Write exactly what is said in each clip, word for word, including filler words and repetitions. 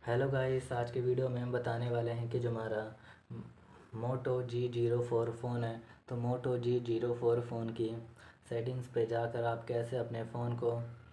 Hello guys, आज के video में हम बताने वाले हैं कि जो हमारा moto G zero four phone है, तो moto G zero four phone की सेटिंग्स पे जाकर आप कैसे अपने फ़ोन को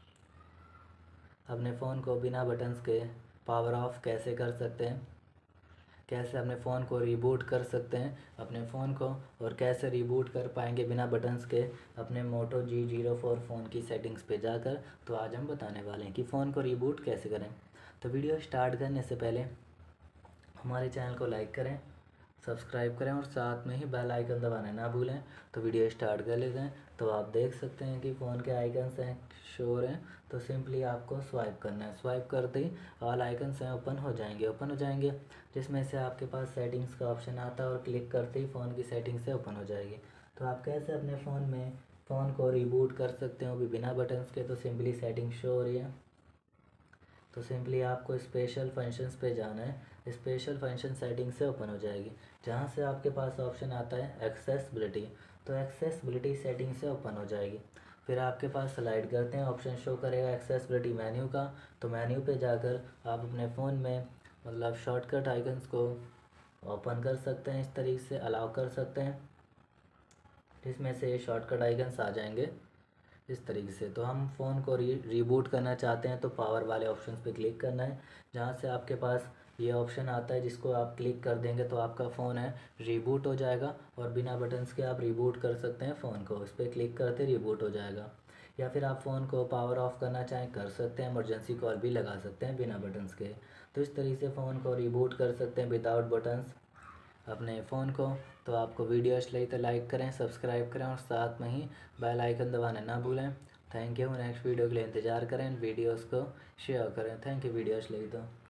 अपने फ़ोन को बिना बटन्स के पावर ऑफ कैसे कर सकते हैं, कैसे अपने फ़ोन को रीबूट कर सकते हैं अपने फ़ोन को, और कैसे रीबूट कर पाएंगे बिना बटन्स के अपने moto G zero four phone की सेटिंग्स पे जाकर। तो आज हम बताने वाले हैं कि फ़ोन को रीबूट कैसे करें। तो वीडियो स्टार्ट करने से पहले हमारे चैनल को लाइक करें, सब्सक्राइब करें और साथ में ही बेल आइकन दबाना ना भूलें। तो वीडियो स्टार्ट कर लेते हैं। तो आप देख सकते हैं कि फ़ोन के आइकन्स हैं, शो हो रहे हैं। तो सिंपली आपको स्वाइप करना है। स्वाइप करते ही ऑल आइकन्स हैं ओपन हो जाएंगे ओपन हो जाएंगे जिसमें से आपके पास सेटिंग्स का ऑप्शन आता है और क्लिक करते ही फ़ोन की सेटिंग्स से ओपन हो जाएगी। तो आप कैसे अपने फ़ोन में फ़ोन को रीबूट कर सकते हो भी बिना बटन्स के। तो सिंपली सेटिंग शो हो रही है, तो सिंपली आपको स्पेशल फंक्शंस पे जाना है। स्पेशल फंक्शन सेटिंग से ओपन हो जाएगी, जहाँ से आपके पास ऑप्शन आता है एक्सेसिबिलिटी। तो एक्सेसिबिलिटी सेटिंग से ओपन हो जाएगी। फिर आपके पास स्लाइड करते हैं, ऑप्शन शो करेगा एक्सेसिबिलिटी मेन्यू का। तो मेन्यू पे जाकर आप अपने फ़ोन में मतलब शॉर्टकट आइकन्स को ओपन कर सकते हैं, इस तरीके से अलाउ कर सकते हैं, जिसमें से ये शॉर्टकट आइकन्स आ जाएंगे इस तरीके से। तो हम फ़ोन को री रीबूट करना चाहते हैं तो पावर वाले ऑप्शन पे क्लिक करना है, जहाँ से आपके पास ये ऑप्शन आता है, जिसको आप क्लिक कर देंगे तो आपका फ़ोन है रीबूट हो जाएगा और बिना बटन्स के आप रीबूट कर सकते हैं फ़ोन को। इस पर क्लिक करते रीबूट हो जाएगा। या फिर आप फ़ोन को पावर ऑफ करना चाहें कर सकते हैं, इमरजेंसी कॉल भी लगा सकते हैं बिना बटन्स के। तो इस तरीके से फ़ोन को रीबूट कर सकते हैं विदाउट बटन्स अपने फ़ोन को। तो आपको वीडियो अच्छी लगी तो लाइक करें, सब्सक्राइब करें और साथ में ही बेल आइकन दबाना ना भूलें। Thank you. नेक्स्ट वीडियो के लिए इंतज़ार करें, वीडियोस को शेयर करें। Thank you. वीडियो अच्छी लगी तो